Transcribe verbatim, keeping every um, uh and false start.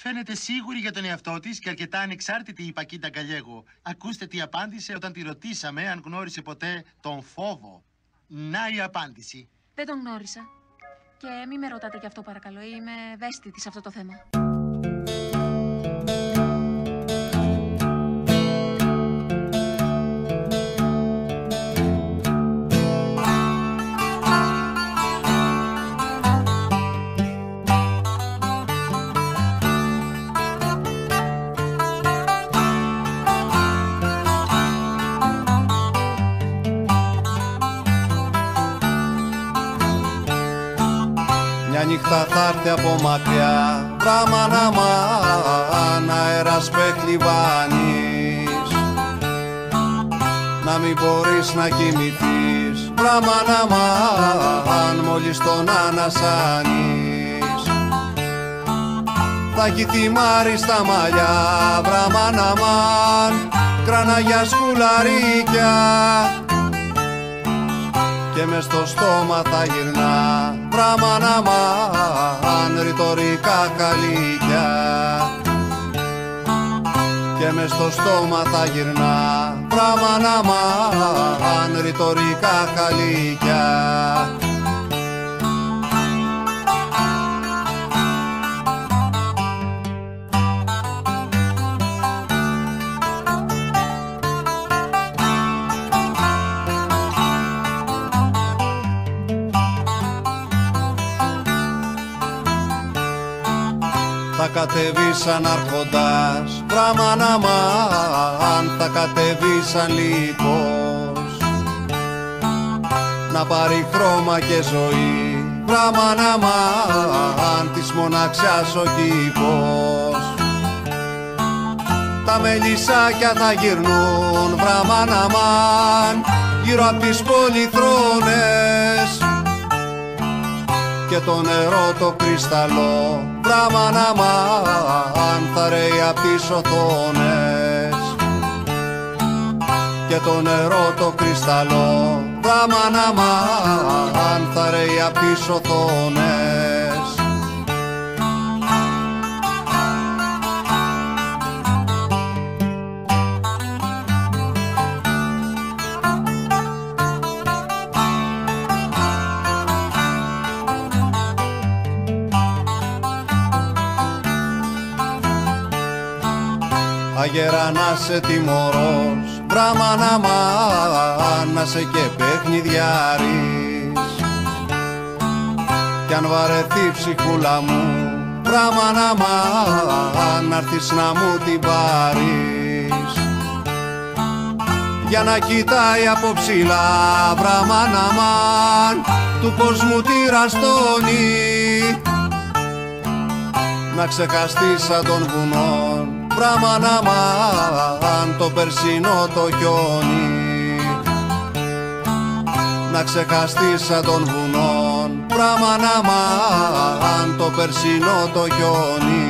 Φαίνεται σίγουρη για τον εαυτό της και αρκετά ανεξάρτητη η Πακίτα Γκαλιέγο. Ακούστε τι απάντησε όταν τη ρωτήσαμε αν γνώρισε ποτέ τον φόβο. Να η απάντηση. Δεν τον γνώρισα. Και μην με ρωτάτε γι' αυτό παρακαλώ. Είμαι ευαίσθητη σε αυτό το θέμα. Μια νύχτα θα έρθει από μακριά, βράμα να μαν, αέρας πεκλιβάνεις. Να μην μπορείς να κοιμηθείς, βράμα να μαν, μόλις τον ανασάνεις. Θα έχει θυμάρει στα μαλλιά, βράμα να μαν, κράνα για σκουλαρίκια. Και μες στο στόμα θα γυρνά, βράμα να μαν, ρητορικά καλύκια. Και μες στο στόμα θα γυρνά, βράμα να μαν, ρητορικά καλύκια. Θα κατεβεί σαν άρχοντας, βράμα να μαν, θα κατεβεί σαν λύκος. Να πάρει χρώμα και ζωή, βράμα να μαν, της μοναξιάς ο κήπος. Τα μελισσάκια θα γυρνούν, βράμα να μαν, γύρω απ' τις πολυθρόνες. Και το νερό το κρυσταλλό, βράμα να μαν, θα ρέει απ' τις οθόνες. Και το νερό το κρυσταλλό, βράμα να μαν, θα ρέει απ' τις οθόνες. Αγέρα να σε τιμωρός, βράμα να μαν, να σε και παιχνιδιάρης. Κι αν βαρεθεί ψυχούλα μου, βράμα να μαν, να'ρθεις να μου την πάρεις. Για να κοιτάει από ψηλά, βράμα να μαν, του κόσμου τη ραστόνι. Να ξεχαστείς σαν των βουνών, βράμα να μαν, το περσινό το χιόνι. Να ξεχαστείς σαν των βουνών, βράμα να μαν, το περσινό το χιόνι.